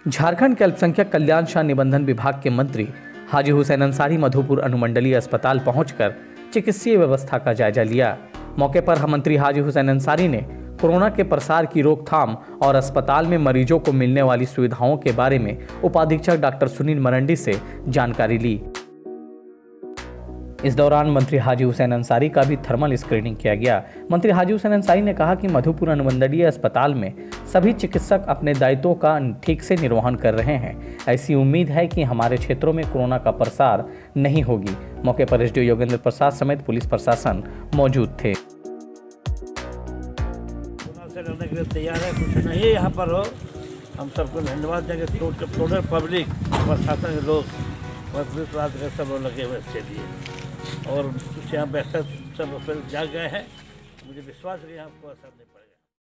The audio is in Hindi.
झारखंड के अल्पसंख्यक कल्याण शाह निबंधन विभाग के मंत्री हाजी हुसैन अंसारी मधुपुर अनुमंडलीय अस्पताल पहुंचकर चिकित्सीय व्यवस्था का जायजा लिया। मौके पर मंत्री हाजी हुसैन अंसारी ने कोरोना के प्रसार की रोकथाम और अस्पताल में मरीजों को मिलने वाली सुविधाओं के बारे में उपाधीक्षक डॉक्टर सुनील मरंडी से जानकारी ली। इस दौरान मंत्री हाजी हुसैन अंसारी का भी थर्मल स्क्रीनिंग किया गया। मंत्री हाजी हुसैन अंसारी ने कहा कि मधुपुर अनुमंडलीय अस्पताल में सभी चिकित्सक अपने दायित्वों का ठीक से निर्वहन कर रहे हैं। ऐसी उम्मीद है कि हमारे क्षेत्रों में कोरोना का प्रसार नहीं होगी। मौके पर एसडीओ योगेंद्र प्रसाद समेत पुलिस प्रशासन मौजूद थे। लड़ने के लिए तैयार है, कुछ नहीं यहाँ पर हो। हम सबको धन्यवाद देंगे, टोटल पब्लिक, प्रशासन के लोग और पुलिस रात के सब लोग लगे हुए इसके लिए, और कुछ यहाँ बेहतर सब जाग गए हैं। मुझे विश्वास है कि आपको असर नहीं पड़ेगा।